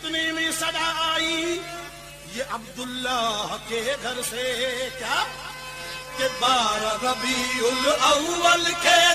इतनी में सदा आई ये अब्दुल्ला के घर से क्या कि 12 रबीउल अव्वल के